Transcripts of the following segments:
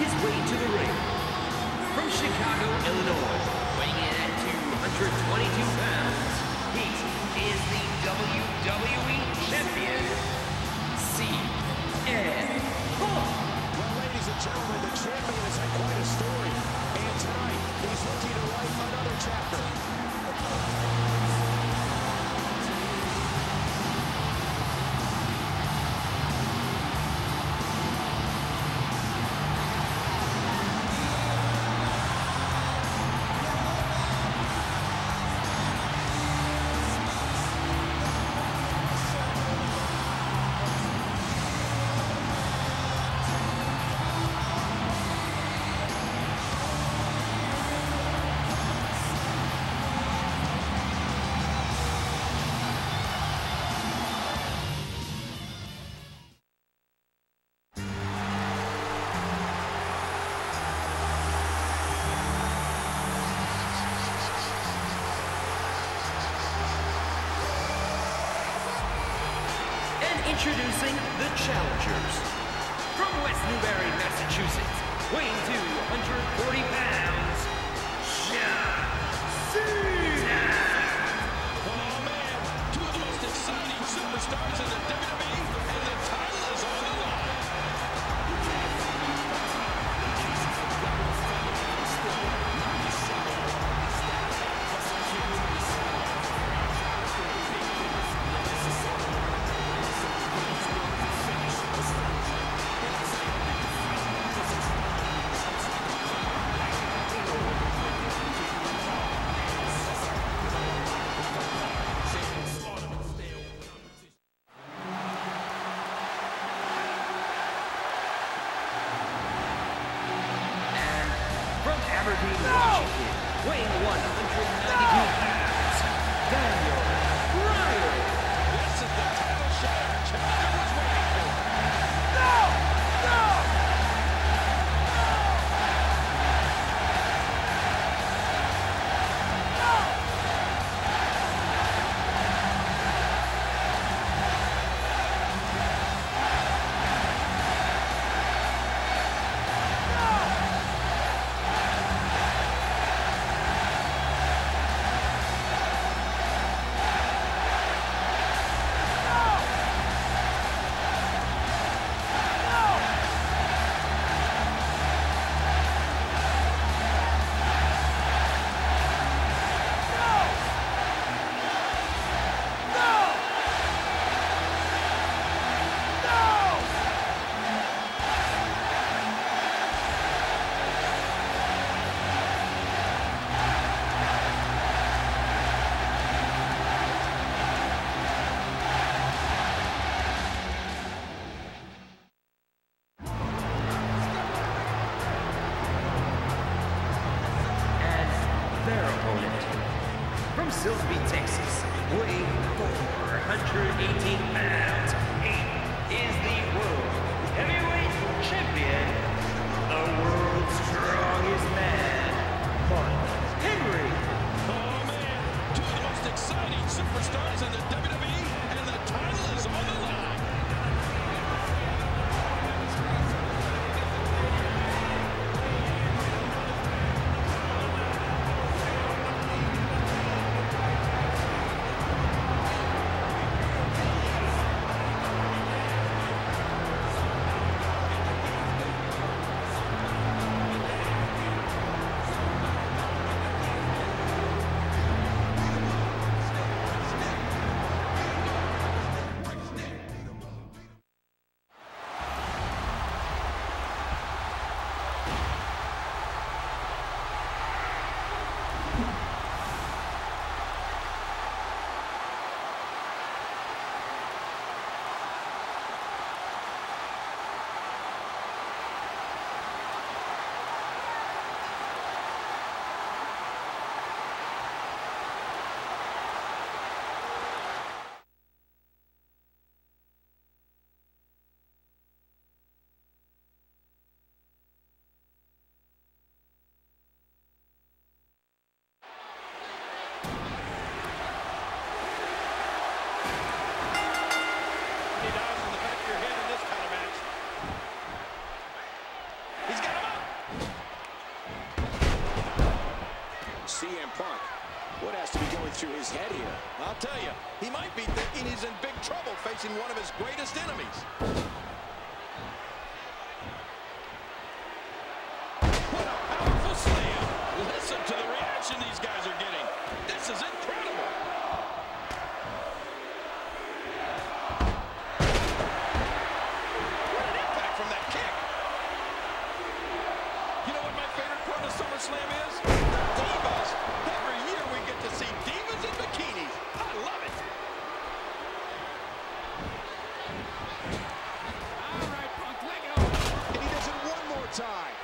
his way to the ring. From Chicago, Illinois, weighing in at 222 pounds, he is the WWE Champion, CM Punk. Well, ladies and gentlemen, the champion has had quite a story. And tonight, he's looking to write another chapter. Introducing the challengers. From West Newbury, Massachusetts, weighing 240 pounds, John Cena. Oh man, two of the most exciting superstars in the WWE, and the title is on the line. Washington, weighing 192 pounds, Daniel Bryan. This is the title shot our challenger was waiting for. No! No! From Silsbee, Texas, weighing 418 pounds, he is the World Heavyweight Champion, the world's strongest man, Mark Henry. Oh man, two of the most exciting superstars in the WWE, and the title is on the line. He's got him up. CM Punk. What has to be going through his head here? I'll tell you, he might be thinking he's in big trouble facing one of his greatest enemies. What a powerful slam. Listen to the reaction these guys are getting. This is incredible. What an impact from that kick. You know what my favorite part of SummerSlam is? The Divas. Every year we get to see Divas in bikinis. I love it. All right, Punk, let go. And he does it one more time.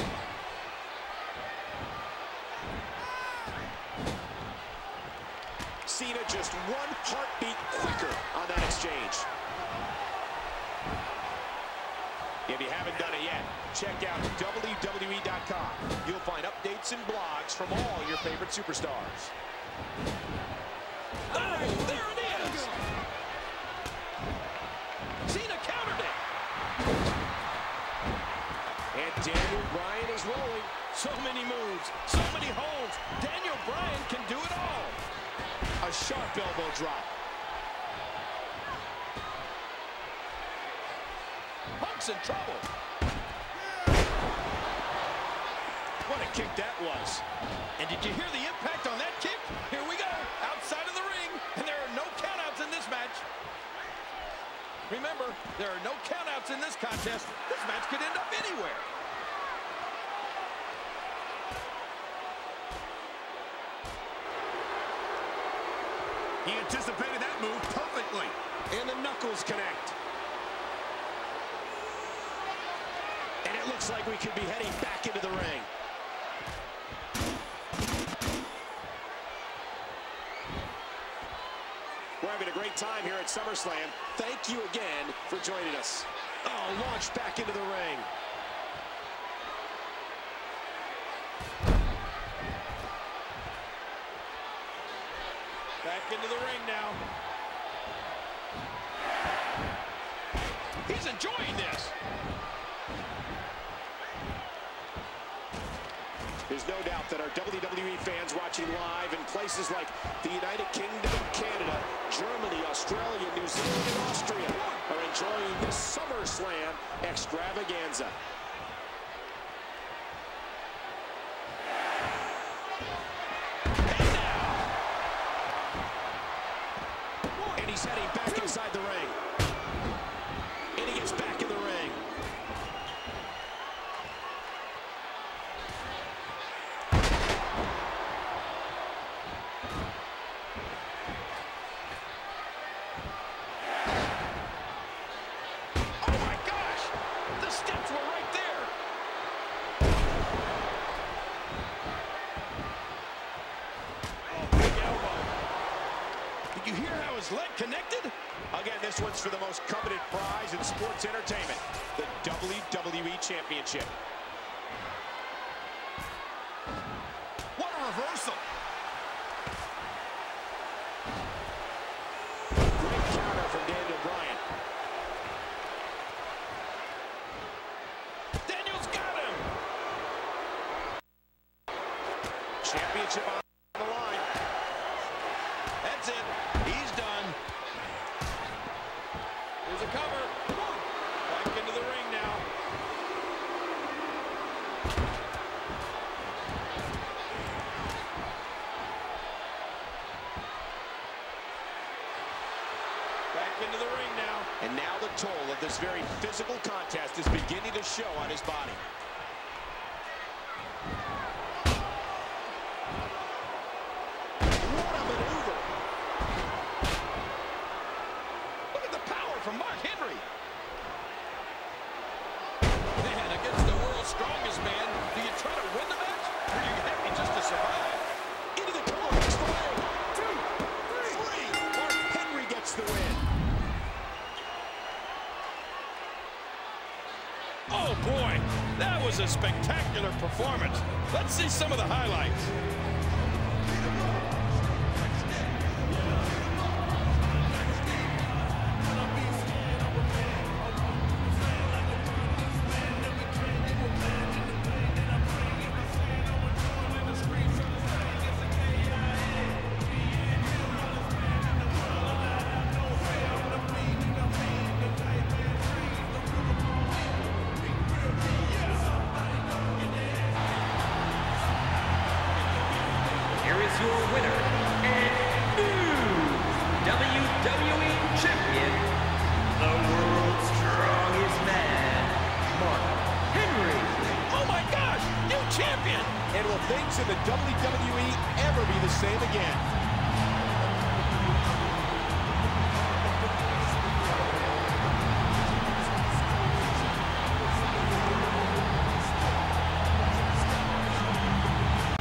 Cena just one heartbeat quicker on that exchange. If you haven't done it yet, check out WWE.com. You'll find updates and blogs from all your favorite superstars. Oh, there it is. Cena countered it. And Daniel Bryan is rolling. So many moves, so many holds. Daniel Bryan can do it all. A sharp elbow drop. Punk's in trouble. What a kick that was. And did you hear the impact on that kick? Here we go, outside of the ring, and there are no countouts in this match. Remember, there are no countouts in this contest. This match could end up anywhere. He anticipated that move perfectly. And the knuckles connect. And it looks like we could be heading back into the ring. We're having a great time here at SummerSlam. Thank you again for joining us. Oh, launched back into the ring. Back into the ring now. He's enjoying this. There's no doubt that our WWE fans watching live in places like the United Kingdom and Canada, Germany, Australia, New Zealand, and Austria are enjoying this SummerSlam extravaganza. And he's heading back inside the ring. And he gets back in the ring. You hear how his leg connected? Again, this one's for the most coveted prize in sports entertainment, the WWE Championship. What a reversal. Great counter from Daniel Bryan. Daniel's got him. Championship on the line. That's it. He's done. There's a cover. Back into the ring now. Back into the ring now. And now the toll of this very physical contest is beginning to show on his body. What a maneuver. Look at the power from Mark Henry. Man, against the world's strongest man, do you try to win the match? Or are you happy just to survive? Into the cover, hits the leg. 2, 3. Mark Henry gets the win. Oh, boy. That was a spectacular performance. Let's see some of the highlights. your winner and new WWE Champion, the world's strongest man, Mark Henry. Oh my gosh, new champion! And will things in the WWE ever be the same again?